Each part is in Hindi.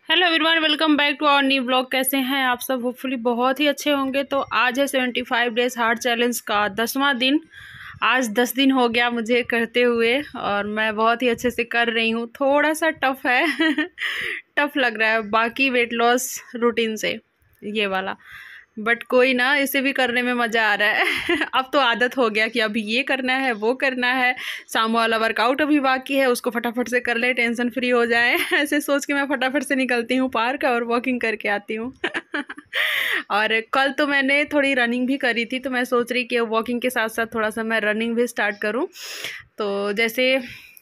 Hello everyone, welcome back to our new blog. कैसे हैं आप सब? होपफुली बहुत ही अच्छे होंगे। तो आज है 75 डेज हार्ट चैलेंज का 10वां दिन। आज 10 दिन हो गया मुझे करते हुए और मैं बहुत ही अच्छे से कर रही हूँ। थोड़ा सा टफ है टफ लग रहा है बाकी वेट लॉस रूटीन से ये वाला, बट कोई ना, इसे भी करने में मज़ा आ रहा है अब तो आदत हो गया कि अभी ये करना है वो करना है। शाम वाला वर्कआउट अभी बाकी है, उसको फटाफट से कर ले, टेंशन फ्री हो जाए ऐसे सोच के मैं फटाफट से निकलती हूँ पार्क और वॉकिंग करके आती हूँ और कल तो मैंने थोड़ी रनिंग भी करी थी, तो मैं सोच रही कि वॉकिंग के साथ साथ थोड़ा सा मैं रनिंग भी स्टार्ट करूँ। तो जैसे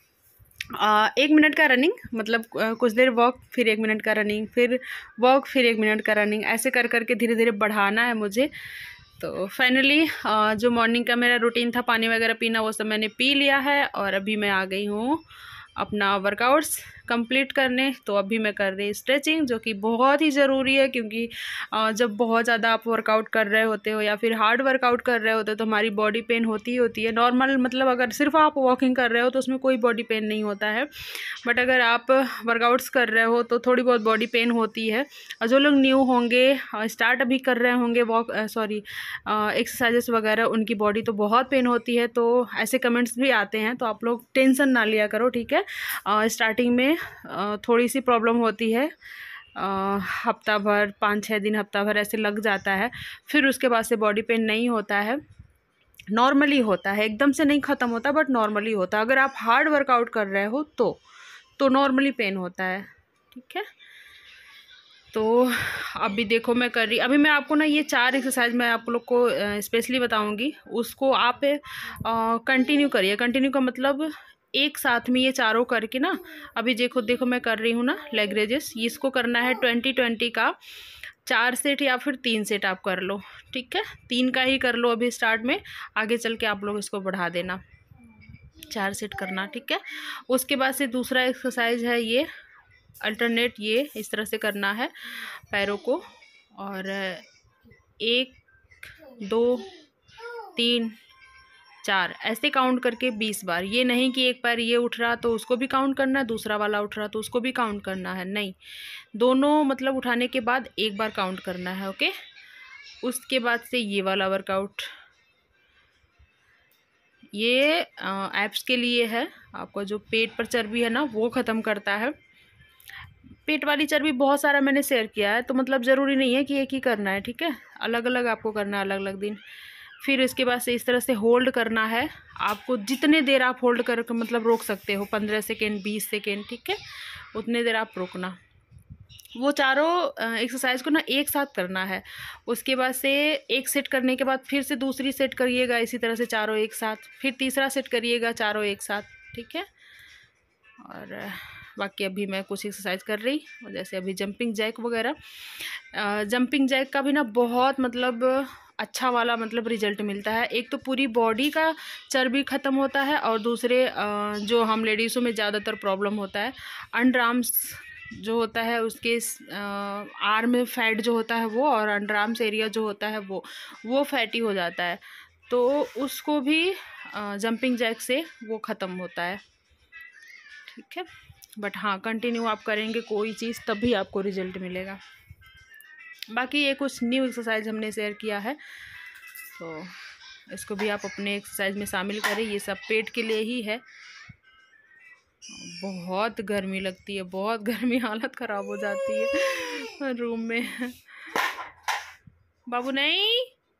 1 मिनट का रनिंग, मतलब कुछ देर वॉक, फिर 1 मिनट का रनिंग, फिर वॉक, फिर 1 मिनट का रनिंग, ऐसे कर करके धीरे धीरे बढ़ाना है मुझे। तो फाइनली जो मॉर्निंग का मेरा रूटीन था, पानी वगैरह पीना, वो सब मैंने पी लिया है और अभी मैं आ गई हूँ अपना वर्कआउट्स कंप्लीट करने। तो अभी मैं कर रही स्ट्रेचिंग, जो कि बहुत ही ज़रूरी है, क्योंकि जब बहुत ज़्यादा आप वर्कआउट कर रहे होते हो या फिर हार्ड वर्कआउट कर रहे होते हो तो हमारी बॉडी पेन होती ही होती है। नॉर्मल मतलब अगर सिर्फ आप वॉकिंग कर रहे हो तो उसमें कोई बॉडी पेन नहीं होता है, बट अगर आप वर्कआउट्स कर रहे हो तो थोड़ी बहुत बॉडी पेन होती है। और जो लोग न्यू होंगे, स्टार्ट अभी कर रहे होंगे एक्सरसाइजेस वगैरह, उनकी बॉडी तो बहुत पेन होती है। तो ऐसे कमेंट्स भी आते हैं, तो आप लोग टेंशन ना लिया करो, ठीक है। स्टार्टिंग में थोड़ी सी प्रॉब्लम होती है, हफ्ता भर, 5-6 दिन, हफ्ता भर ऐसे लग जाता है। फिर उसके बाद से बॉडी पेन नहीं होता है, नॉर्मली होता है, एकदम से नहीं ख़त्म होता, बट नॉर्मली होता है। अगर आप हार्ड वर्कआउट कर रहे हो तो नॉर्मली पेन होता है, ठीक है। तो अभी देखो मैं कर रही, अभी मैं आपको ना ये 4 एक्सरसाइज मैं आप लोग को स्पेशली बताऊंगी, उसको आप कंटिन्यू करिए। कंटिन्यू का मतलब एक साथ में ये चारों करके ना, अभी देखो मैं कर रही हूँ ना लेग रेजेस, इसको करना है 20-20 का 4 सेट या फिर 3 सेट आप कर लो, ठीक है। 3 का ही कर लो अभी स्टार्ट में, आगे चल के आप लोग इसको बढ़ा देना, 4 सेट करना, ठीक है। उसके बाद से दूसरा एक्सरसाइज है ये अल्टरनेट, ये इस तरह से करना है पैरों को, और 1 2 3 4 ऐसे काउंट करके 20 बार। ये नहीं कि एक पैर ये उठ रहा तो उसको भी काउंट करना है, दूसरा वाला उठ रहा तो उसको भी काउंट करना है, नहीं, दोनों मतलब उठाने के बाद एक बार काउंट करना है, ओके। उसके बाद से ये वाला वर्कआउट, ये एब्स के लिए है, आपका जो पेट पर चर्बी है ना वो ख़त्म करता है। पेट वाली चर्बी बहुत सारा मैंने शेयर किया है, तो मतलब ज़रूरी नहीं है कि एक ही करना है, ठीक है, अलग अलग आपको करना है, अलग अलग दिन। फिर इसके बाद से इस तरह से होल्ड करना है आपको, जितने देर आप होल्ड कर मतलब रोक सकते हो, 15 सेकेंड, 20 सेकेंड, ठीक है, उतने देर आप रोकना। वो चारों एक्सरसाइज को ना एक साथ करना है। उसके बाद से एक सेट करने के बाद फिर से दूसरी सेट करिएगा, इसी तरह से चारों एक साथ, फिर तीसरा सेट करिएगा चारों एक साथ, ठीक है। और बाकी अभी मैं कुछ एक्सरसाइज कर रही, जैसे अभी जंपिंग जैक वगैरह। जंपिंग जैक का भी ना बहुत मतलब अच्छा वाला मतलब रिजल्ट मिलता है। एक तो पूरी बॉडी का चर्बी ख़त्म होता है, और दूसरे जो हम लेडीज़ों में ज़्यादातर प्रॉब्लम होता है, अंडर आर्म्स जो होता है, उसके आर्म में फैट जो होता है वो, और अंडर आर्म्स एरिया जो होता है वो फैटी हो जाता है, तो उसको भी जंपिंग जैक से वो ख़त्म होता है, ठीक है। बट हाँ, कंटिन्यू आप करेंगे कोई चीज़ तभी आपको रिजल्ट मिलेगा। बाकी ये कुछ न्यू एक्सरसाइज हमने शेयर किया है, तो इसको भी आप अपने एक्सरसाइज में शामिल करें। ये सब पेट के लिए ही है। बहुत गर्मी लगती है, बहुत गर्मी, हालत ख़राब हो जाती है रूम में। बाबू नहीं।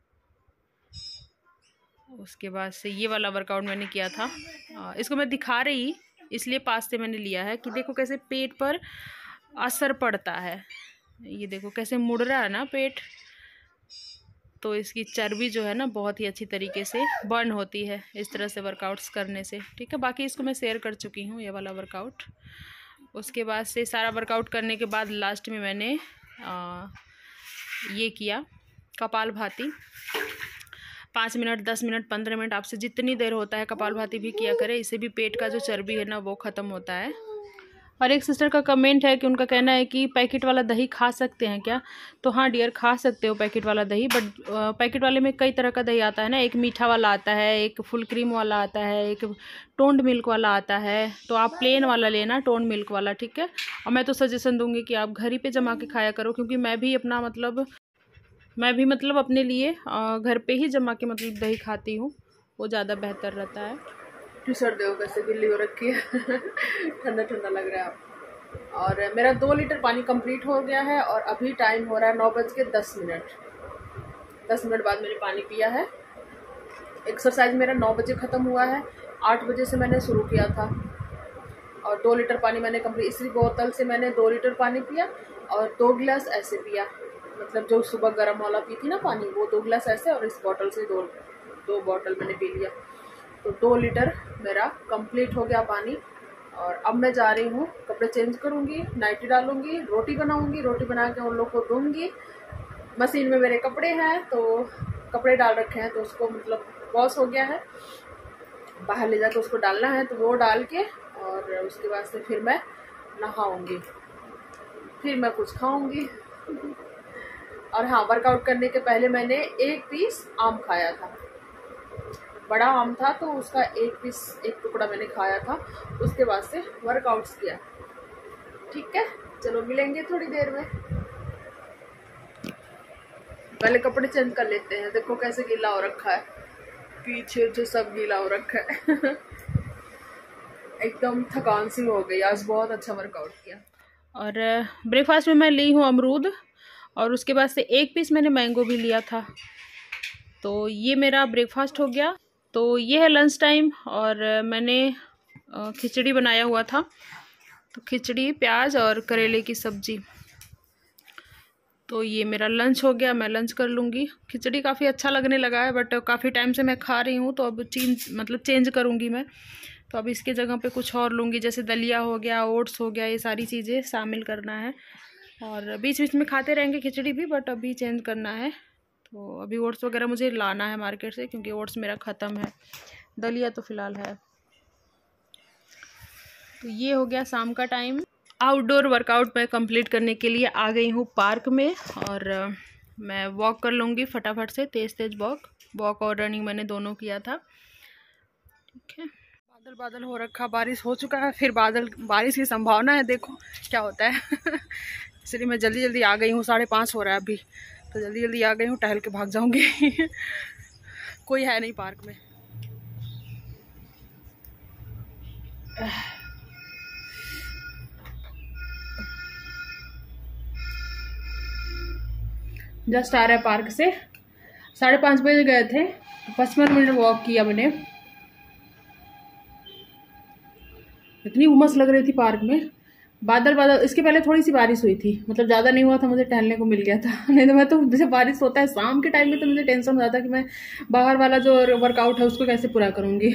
उसके बाद से ये वाला वर्कआउट मैंने किया था, इसको मैं दिखा रही इसलिए पास से मैंने लिया है कि देखो कैसे पेट पर असर पड़ता है। ये देखो कैसे मुड़ रहा है ना पेट, तो इसकी चर्बी जो है ना बहुत ही अच्छी तरीके से बर्न होती है इस तरह से वर्कआउट्स करने से, ठीक है। बाकी इसको मैं शेयर कर चुकी हूँ, ये वाला वर्कआउट। उसके बाद से सारा वर्कआउट करने के बाद लास्ट में मैंने ये किया कपालभाति। 5 मिनट, 10 मिनट, 15 मिनट, आपसे जितनी देर होता है कपालभाति भी किया करें। इससे भी पेट का जो चर्बी है ना वो ख़त्म होता है। और एक सिस्टर का कमेंट है कि उनका कहना है कि पैकेट वाला दही खा सकते हैं क्या। तो हाँ डियर, खा सकते हो पैकेट वाला दही, बट पैकेट वाले में कई तरह का दही आता है ना। एक मीठा वाला आता है, एक फुल क्रीम वाला आता है, एक टोन्ड मिल्क वाला आता है। तो आप प्लेन वाला लेना, टोन्ड मिल्क वाला, ठीक है। और मैं तो सजेशन दूंगी कि आप घर ही पे जमा के खाया करो, क्योंकि मैं भी मतलब अपने लिए घर पे ही जमा के मतलब दही खाती हूँ, वो ज़्यादा बेहतर रहता है। टी शर्ट देखो कैसे गिल्ली हो रखी है ठंडा ठंडा लग रहा है। और मेरा 2 लीटर पानी कंप्लीट हो गया है और अभी टाइम हो रहा है 9:10। 10 मिनट बाद मैंने पानी पिया है। एक्सरसाइज मेरा 9 बजे ख़त्म हुआ है, 8 बजे से मैंने शुरू किया था। और 2 लीटर पानी मैंने कंप्लीट, इसी बोतल से मैंने 2 लीटर पानी पिया और 2 गिलास ऐसे पिया, मतलब जो सुबह गर्म वाला पी थी ना पानी, वो 2 गिलास ऐसे, और इस बोतल से दो बोतल मैंने पी लिया। तो 2 लीटर मेरा कंप्लीट हो गया पानी। और अब मैं जा रही हूँ, कपड़े चेंज करूँगी, नाइटी डालूँगी, रोटी बनाऊँगी, रोटी बना के उन लोग को दूँगी। मशीन में मेरे कपड़े हैं, तो कपड़े डाल रखे हैं, तो उसको मतलब वॉश हो गया है, बाहर ले जाकर उसको डालना है, तो वो डाल के और उसके बाद से फिर मैं नहाऊँगी, फिर मैं कुछ खाऊँगी। और हाँ, वर्कआउट करने के पहले मैंने 1 पीस आम खाया था, बड़ा आम था, तो उसका 1 टुकड़ा मैंने खाया था। उसके बाद से वर्कआउट्स किया। ठीक है, चलो मिलेंगे थोड़ी देर में। पहले कपड़े चेंज कर लेते हैं। देखो कैसे गीला हो रखा है, पीछे जो सब गीला हो रखा है एकदम थकान सी हो गई, आज बहुत अच्छा वर्कआउट किया। और ब्रेकफास्ट में मैं ली हूँ अमरूद, और उसके बाद से 1 पीस मैंने मैंगो भी लिया था। तो ये मेरा ब्रेकफास्ट हो गया। तो ये है लंच टाइम, और मैंने खिचड़ी बनाया हुआ था, तो खिचड़ी, प्याज और करेले की सब्ज़ी। तो ये मेरा लंच हो गया, मैं लंच कर लूँगी। खिचड़ी काफ़ी अच्छा लगने लगा है, बट काफ़ी टाइम से मैं खा रही हूँ, तो अब चेंज करूँगी मैं। तो अब इसके जगह पे कुछ और लूँगी, जैसे दलिया हो गया, ओट्स हो गया, ये सारी चीज़ें शामिल करना है। और बीच बीच में खाते रहेंगे खिचड़ी भी, बट अभी चेंज करना है। तो अभी ओट्स वगैरह मुझे लाना है मार्केट से, क्योंकि ओट्स मेरा ख़त्म है, दलिया तो फ़िलहाल है। तो ये हो गया शाम का टाइम। आउटडोर वर्कआउट मैं कंप्लीट करने के लिए आ गई हूँ पार्क में, और मैं वॉक कर लूँगी फटाफट से, तेज़ वॉक और रनिंग मैंने दोनों किया था। ठीक है, बादल बादल हो रखा, बारिश हो चुका है, फिर बारिश की संभावना है, देखो क्या होता है इसलिए मैं जल्दी जल्दी आ गई हूँ। 5:30 हो रहा है अभी, तो जल्दी जल्दी आ गई हूँ, टहल के भाग जाऊँगी कोई है नहीं पार्क में। जस्ट आ रहा है पार्क से, 5:30 बजे गए थे, 55 मिनट वॉक किया मैंने। इतनी उमस लग रही थी पार्क में, बादल, इसके पहले थोड़ी सी बारिश हुई थी, मतलब ज़्यादा नहीं हुआ था, मुझे टहलने को मिल गया था नहीं तो मैं तो, जैसे बारिश होता है शाम के टाइम में, तो मुझे टेंशन हो जाता है कि मैं बाहर वाला जो वर्कआउट है उसको कैसे पूरा करूँगी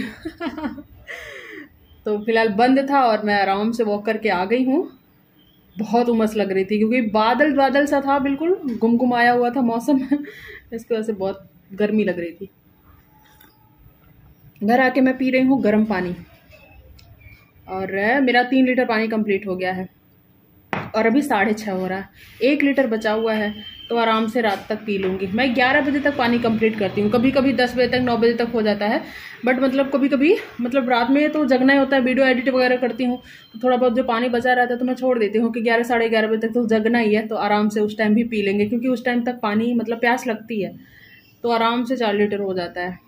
तो फिलहाल बंद था, और मैं आराम से वॉक करके आ गई हूँ। बहुत उमस लग रही थी, क्योंकि बादल सा था, बिल्कुल गुमगुमाया हुआ था मौसम इसकी वजह से बहुत गर्मी लग रही थी। घर आके मैं पी रही हूँ गर्म पानी, और मेरा 3 लीटर पानी कंप्लीट हो गया है, और अभी 6:30 हो रहा है, 1 लीटर बचा हुआ है, तो आराम से रात तक पी लूँगी। मैं 11 बजे तक पानी कंप्लीट करती हूँ, कभी कभी 10 बजे तक, 9 बजे तक हो जाता है, बट मतलब कभी कभी मतलब रात में तो जगना ही होता है, वीडियो एडिट वगैरह करती हूँ, तो थोड़ा बहुत जो पानी बचा रहता है तो मैं छोड़ देती हूँ कि 11 साढ़े 11 बजे तक तो जगना ही है, तो आराम से उस टाइम भी पी लेंगे, क्योंकि उस टाइम तक पानी मतलब प्यास लगती है, तो आराम से 4 लीटर हो जाता है।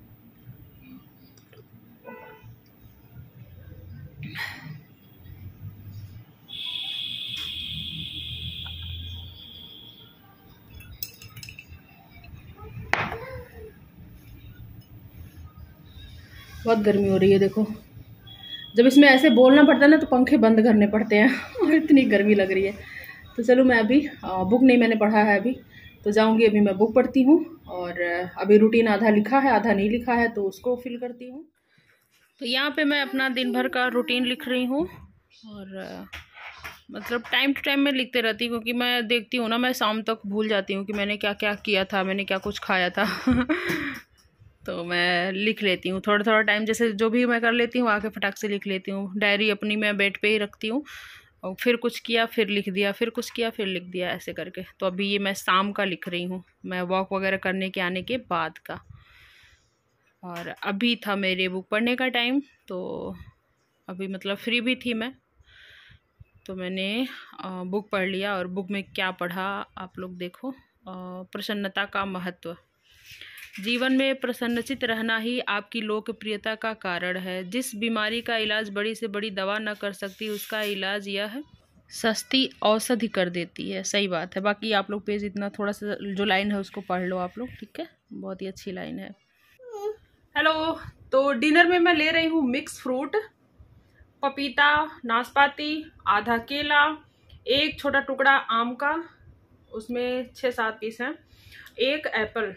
बहुत गर्मी हो रही है, देखो जब इसमें ऐसे बोलना पड़ता है ना, तो पंखे बंद करने पड़ते हैं और इतनी गर्मी लग रही है। तो चलो, मैं अभी बुक नहीं मैंने पढ़ा है अभी, तो जाऊंगी अभी मैं बुक पढ़ती हूँ, और अभी रूटीन आधा लिखा है आधा नहीं लिखा है, तो उसको फिल करती हूँ। तो यहाँ पे मैं अपना दिन भर का रूटीन लिख रही हूँ, और मतलब टाइम टू टाइम मैं लिखते रहती हूँ, क्योंकि मैं देखती हूँ ना, मैं शाम तक भूल जाती हूँ कि मैंने क्या क्या किया था, मैंने क्या कुछ खाया था तो मैं लिख लेती हूँ थोड़ा थोड़ा टाइम, जैसे जो भी मैं कर लेती हूँ आके फटाक से लिख लेती हूँ। डायरी अपनी मैं बेड पे ही रखती हूँ, और फिर कुछ किया फिर लिख दिया, फिर कुछ किया फिर लिख दिया, ऐसे करके। तो अभी ये मैं शाम का लिख रही हूँ, मैं वॉक वगैरह करने के आने के बाद का। और अभी था मेरे बुक पढ़ने का टाइम, तो अभी मतलब फ्री भी थी मैं, तो मैंने बुक पढ़ लिया। और बुक में क्या पढ़ा आप लोग देखो। प्रसन्नता का महत्व। जीवन में प्रसन्नचित रहना ही आपकी लोकप्रियता का कारण है। जिस बीमारी का इलाज बड़ी से बड़ी दवा न कर सकती, उसका इलाज यह है सस्ती औषधि कर देती है। सही बात है। बाकी आप लोग पेज इतना थोड़ा सा जो लाइन है उसको पढ़ लो आप लोग, ठीक है, बहुत ही अच्छी लाइन है। हेलो, तो डिनर में मैं ले रही हूँ मिक्स फ्रूट, पपीता, नाशपाती, आधा केला, एक छोटा टुकड़ा आम का, उसमें 6-7 पीस हैं, एक एप्पल।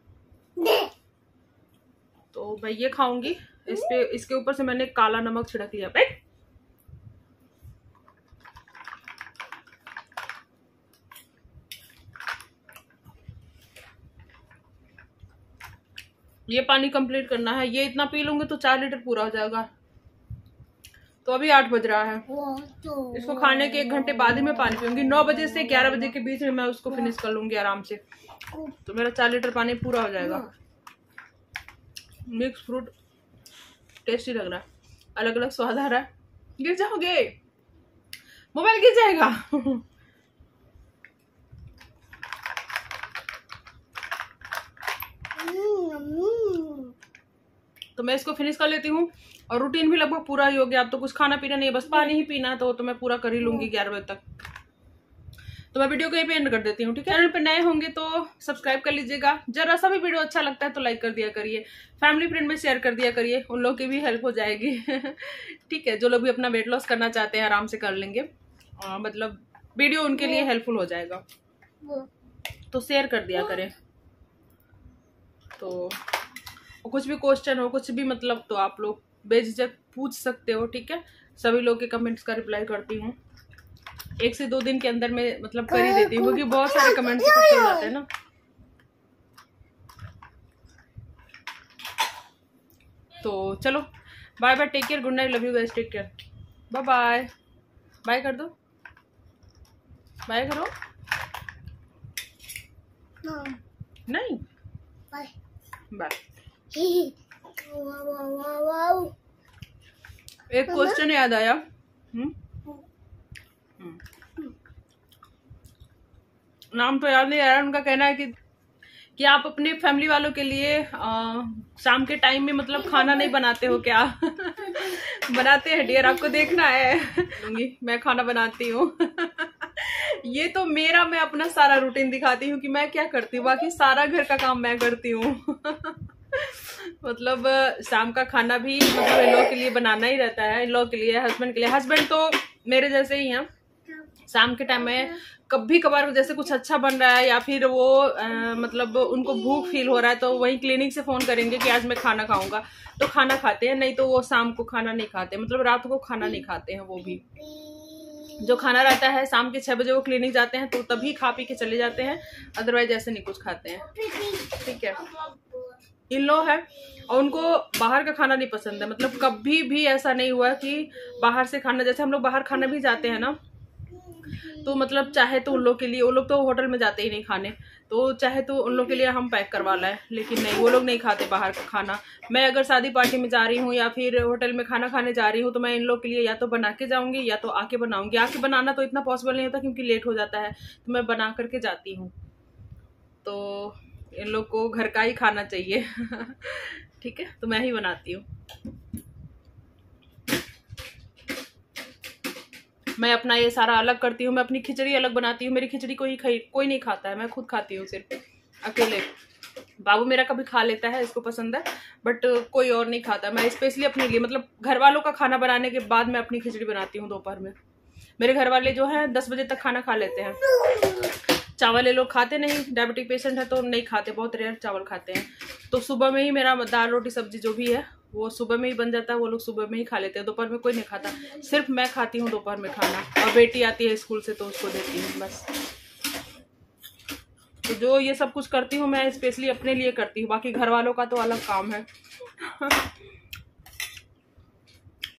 तो मैं ये खाऊंगी। इसके ऊपर से मैंने काला नमक छिड़क लिया। बैठ। ये पानी कंप्लीट करना है, ये इतना पी लूंगी तो 4 लीटर पूरा हो जाएगा। तो अभी 8 बज रहा है, इसको खाने के 1 घंटे बाद ही मैं पानी पीऊंगी। 9 बजे से 11 बजे के बीच में मैं उसको फिनिश कर लूंगी आराम से, तो मेरा 4 लीटर पानी पूरा हो जाएगा। मिक्स फ्रूट टेस्टी लग रहा है, अलग अलग स्वाद आ रहा है। गिर जाओगे, मोबाइल गिर जाएगा। तो मैं इसको फिनिश कर लेती हूँ, और रूटीन भी लगभग पूरा ही हो गया। अब तो कुछ खाना पीना नहीं है, बस पानी ही पीना है, तो मैं पूरा कर ही लूंगी 11 बजे तक। तो मैं वीडियो को यहीं पे एंड कर देती हूँ, ठीक है। चैनल पे नए होंगे तो सब्सक्राइब कर लीजिएगा। जरा सा भी वीडियो अच्छा लगता है तो लाइक कर दिया करिए, फैमिली फ्रेंड में शेयर कर दिया करिए, उन लोगों की भी हेल्प हो जाएगी। ठीक है, जो लोग भी अपना वेट लॉस करना चाहते हैं आराम से कर लेंगे, मतलब वीडियो उनके लिए हेल्पफुल हो जाएगा, तो शेयर कर दिया करें। तो कुछ भी क्वेश्चन हो, कुछ भी मतलब, तो आप लोग बेझिझक पूछ सकते हो, ठीक है। सभी लोग के कमेंट्स का रिप्लाई करती हूँ, 1 से 2 दिन के अंदर में मतलब कर ही देती हूँ, क्योंकि बहुत सारे कमेंट्स इकट्ठे हो जाते हैं ना। तो चलो, bye bye, take care, good night, love you guys, take care, bye bye. Bye कर दो, बाय करो। नहीं, बाय बाय। एक क्वेश्चन याद आया। नाम तो याद नहीं आ रहा। उनका कहना है कि आप अपने फैमिली वालों के लिए शाम के टाइम में मतलब खाना नहीं बनाते हो क्या? बनाते हैं डियर, आपको देखना है। मैं खाना बनाती हूँ। ये तो मैं अपना सारा रूटीन दिखाती हूँ कि मैं क्या करती हूँ, बाकी सारा घर का काम मैं करती हूँ। मतलब शाम का खाना भी मतलब इन लोगों के लिए बनाना ही रहता है, इन लोगों के लिए, हस्बैंड के लिए। हस्बैंड तो मेरे जैसे ही हैं, शाम के टाइम में कभी कभार जैसे कुछ अच्छा बन रहा है या फिर वो मतलब उनको भूख फील हो रहा है, तो वही क्लिनिक से फोन करेंगे कि आज मैं खाना खाऊंगा, तो खाना खाते हैं, नहीं तो वो शाम को खाना नहीं खाते, मतलब रात को खाना नहीं खाते हैं। वो भी जो खाना रहता है शाम के 6 बजे वो क्लिनिक जाते हैं तो तभी खा पी के चले जाते हैं, अदरवाइज ऐसे नहीं कुछ खाते हैं, ठीक है। इन लो है और उनको बाहर का खाना नहीं पसंद है, मतलब कभी भी ऐसा नहीं हुआ कि बाहर से खाना, जैसे हम लोग बाहर खाना भी जाते हैं ना, तो मतलब चाहे तो उन लोग के लिए, वो लोग तो होटल में जाते ही नहीं खाने, तो चाहे तो उन लोग के लिए हम पैक करवा लाए, लेकिन नहीं, वो लोग नहीं खाते बाहर का खाना। मैं अगर शादी पार्टी में जा रही हूँ या फिर होटल में खाना खाने जा रही हूँ तो मैं इन लोग के लिए या तो बना के जाऊंगी या तो आके बनाऊंगी। आके बनाना तो इतना पॉसिबल नहीं होता क्योंकि लेट हो जाता है, तो मैं बना करके जाती हूँ। तो इन लोग को घर का ही खाना चाहिए। ठीक है, तो मैं ही बनाती हूँ। मैं अपना ये सारा अलग करती हूँ, मैं अपनी खिचड़ी अलग बनाती हूँ। मेरी खिचड़ी कोई नहीं खाता है, मैं खुद खाती हूँ सिर्फ अकेले। बाबू मेरा कभी खा लेता है, इसको पसंद है, बट कोई और नहीं खाता। मैं स्पेशली अपने लिए, मतलब घर वालों का खाना बनाने के बाद मैं अपनी खिचड़ी बनाती हूँ दोपहर में। मेरे घर वाले जो है 10 बजे तक खाना खा लेते हैं। चावल ये लोग खाते नहीं, डायबिटिक पेशेंट है तो नहीं खाते, बहुत रेयर चावल खाते हैं। तो सुबह में ही मेरा दाल रोटी सब्जी जो भी है वो सुबह में ही बन जाता है, वो लोग सुबह में ही खा लेते हैं। दोपहर में कोई नहीं खाता, सिर्फ मैं खाती हूँ दोपहर में खाना, और बेटी आती है स्कूल से तो उसको देती हूँ बस। तो जो ये सब कुछ करती हूँ मैं स्पेशली अपने लिए करती हूँ, बाकी घर वालों का तो अलग काम है।